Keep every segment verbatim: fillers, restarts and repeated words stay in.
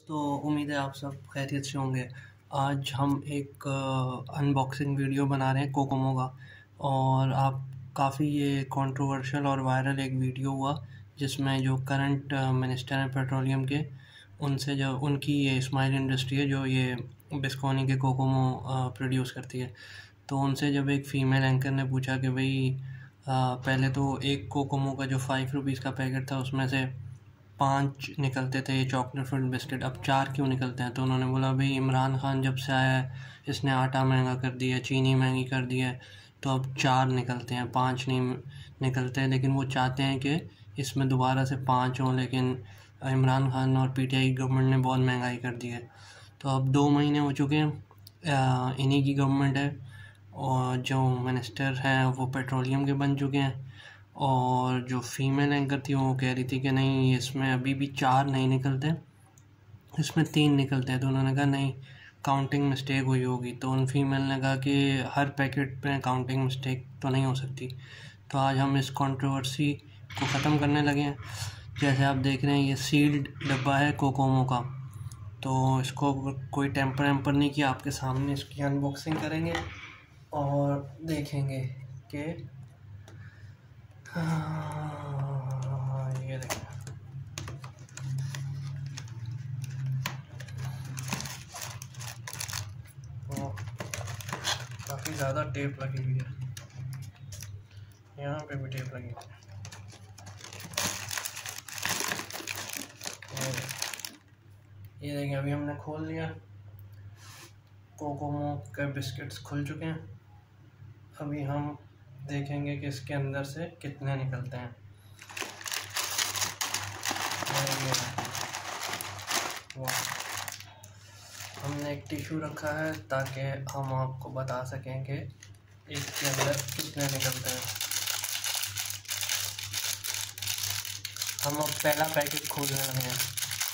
तो उम्मीद है आप सब खैरियत से होंगे। आज हम एक अनबॉक्सिंग वीडियो बना रहे हैं कोकोमो का। और आप काफ़ी ये कंट्रोवर्शियल और वायरल एक वीडियो हुआ जिसमें जो करंट मिनिस्टर हैं पेट्रोलियम के, उनसे जो उनकी ये स्माइल इंडस्ट्री है जो ये बिस्कोनी के कोकोमो प्रोड्यूस करती है, तो उनसे जब एक फ़ीमेल एंकर ने पूछा कि भाई पहले तो एक कोकोमो का जो फाइव रुपीज़ का पैकेट था उसमें से पाँच निकलते थे ये चॉकलेट फिल्ड बिस्किट, अब चार क्यों निकलते हैं। तो उन्होंने बोला भाई इमरान खान जब से आया है इसने आटा महंगा कर दिया, चीनी महंगी कर दी है, तो अब चार निकलते हैं, पाँच नहीं निकलते हैं। लेकिन वो चाहते हैं कि इसमें दोबारा से पाँच हों, लेकिन इमरान खान और पीटीआई गवर्नमेंट ने बहुत महंगाई कर दी है। तो अब दो महीने हो चुके हैं, इन्हीं की गवर्नमेंट है और जो मिनिस्टर हैं वो पेट्रोलियम के बन चुके हैं। और जो फीमेल एंकर थी वो कह रही थी कि नहीं इसमें अभी भी चार नहीं निकलते, इसमें तीन निकलते हैं। तो उन्होंने कहा नहीं काउंटिंग मिस्टेक हुई होगी। तो उन फीमेल ने कहा कि हर पैकेट पे काउंटिंग मिस्टेक तो नहीं हो सकती। तो आज हम इस कंट्रोवर्सी को ख़त्म करने लगे हैं। जैसे आप देख रहे हैं ये सील्ड डब्बा है कोकोमो का, तो इसको कोई टेम्पर वेम्पर नहीं किया, आपके सामने इसकी अनबॉक्सिंग करेंगे और देखेंगे कि हाँ, ये देखें काफ़ी ज़्यादा टेप लगी हुई है, यहाँ पे भी टेप लगी है। ये देखें अभी हमने खोल लिया, कोकोमो के बिस्किट्स खुल चुके हैं। अभी हम देखेंगे कि इसके अंदर से कितने निकलते हैं। हमने एक टिश्यू रखा है ताकि हम आपको बता सकें कि इसके अंदर कितने निकलते हैं। हम अब पहला पैकेट खोल रहे हैं।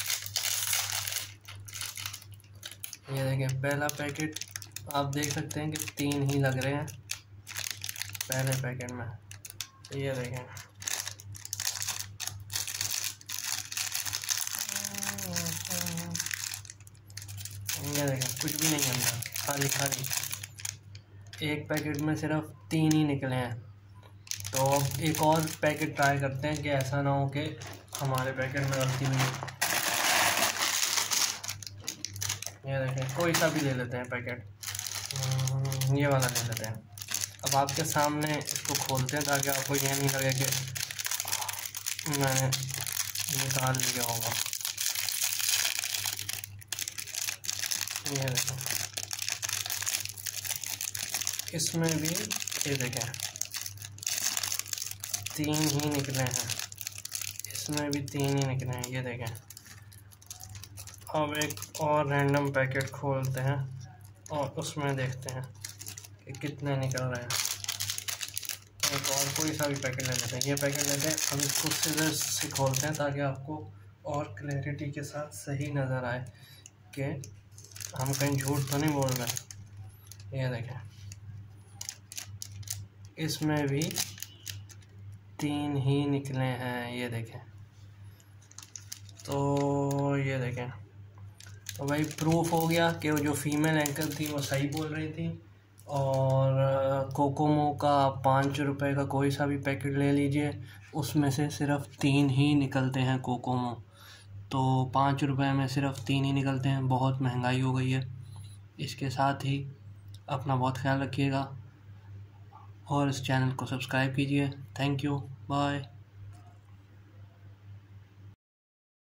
ये देखें पहला पैकेट, आप देख सकते हैं कि तीन ही लग रहे हैं पहले पैकेट में। ये देखें ये देखें कुछ भी नहीं अंदर, खाली खाली। एक पैकेट में सिर्फ तीन ही निकले हैं। तो अब एक और पैकेट ट्राई करते हैं कि ऐसा ना हो कि हमारे पैकेट में गलती हुई। ये देखें कोई सा भी ले लेते हैं पैकेट, ये वाला ले लेते हैं। अब आपके सामने इसको खोलते हैं ताकि आपको यह नहीं लगे कि मैंने निकाल लिया होगा। ये देखो इसमें भी ये देखें तीन ही निकले हैं, इसमें भी तीन ही निकले हैं। ये देखें अब एक और रैंडम पैकेट खोलते हैं और उसमें देखते हैं कि कितने निकल रहे हैं। एक और कोई सा भी पैकेट ले लेते हैं, ये पैकेट लेते हैं। अब इसको सीजर्स से खोलते हैं ताकि आपको और क्लैरिटी के साथ सही नज़र आए कि हम कहीं झूठ तो नहीं बोल रहे। ये देखें इसमें भी तीन ही निकले हैं। ये देखें तो ये देखें तो भाई प्रूफ हो गया कि वो जो फीमेल एंकर थी वो सही बोल रही थी। और कोकोमो का पाँच रुपए का कोई सा भी पैकेट ले लीजिए, उसमें से सिर्फ तीन ही निकलते हैं कोकोमो। तो पाँच रुपए में सिर्फ तीन ही निकलते हैं, बहुत महंगाई हो गई है। इसके साथ ही अपना बहुत ख्याल रखिएगा और इस चैनल को सब्सक्राइब कीजिए। Thank you, bye.